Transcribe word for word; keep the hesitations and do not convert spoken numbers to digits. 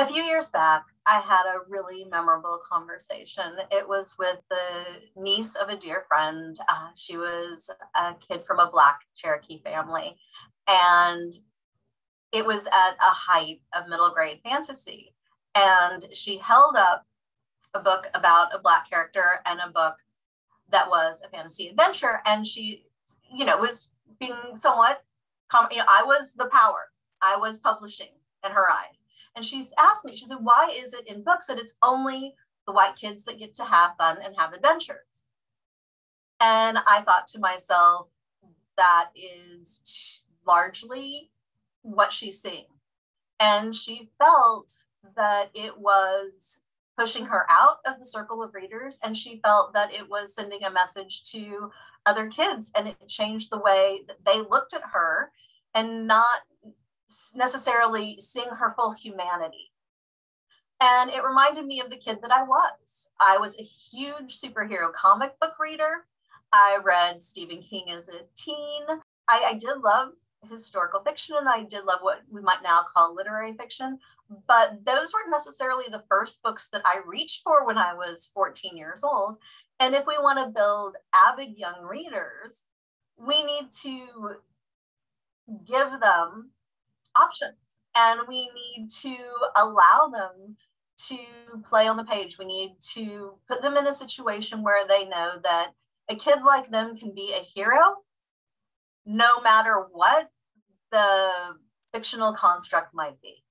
A few years back, I had a really memorable conversation. It was with the niece of a dear friend. Uh, she was a kid from a Black Cherokee family, and it was at a height of middle grade fantasy. And she held up a book about a Black character and a book that was a fantasy adventure. And she, you know, was being somewhat, you know, I was the power. I was publishing in her eyes. And she's asked me, she said, why is it in books that it's only the white kids that get to have fun and have adventures? And I thought to myself, that is largely what she's seeing. And she felt that it was pushing her out of the circle of readers. And she felt that it was sending a message to other kids. And it changed the way that they looked at her and not necessarily seeing her full humanity. And it reminded me of the kid that I was. I was a huge superhero comic book reader. I read Stephen King as a teen. I, I did love historical fiction, and I did love what we might now call literary fiction, but those weren't necessarily the first books that I reached for when I was fourteen years old. And if we want to build avid young readers, we need to give them options, and we need to allow them to play on the page. We need to put them in a situation where they know that a kid like them can be a hero no matter what the fictional construct might be.